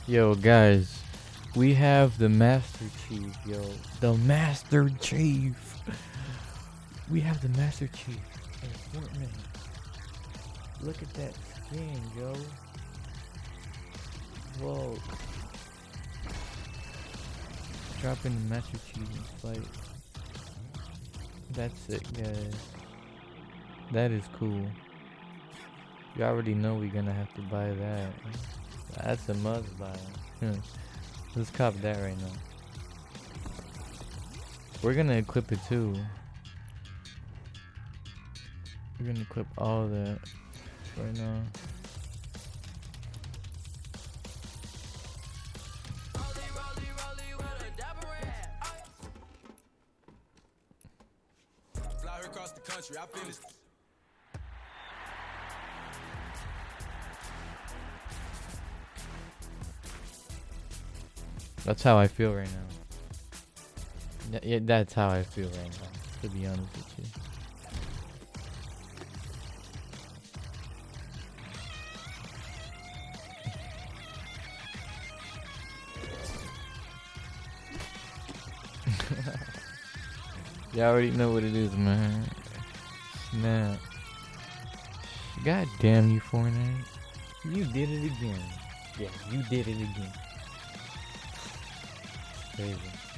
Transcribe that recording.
Yo, guys, we have the Master Chief, yo. The Master Chief. We have the Master Chief in Fortnite. Look at that skin, yo. Whoa. Dropping the Master Chief in fight. That's it, guys. That is cool. You already know we're gonna have to buy that. That's a must buy. Let's cop that right now. We're gonna equip it too. We're gonna equip all that right now. Fly her across the country. I finished. That's how I feel right now. Yeah, that's how I feel right now, to be honest with you. You already know what it is, man. Snap. God damn you, Fortnite. You did it again. Yeah, you did it again. Crazy.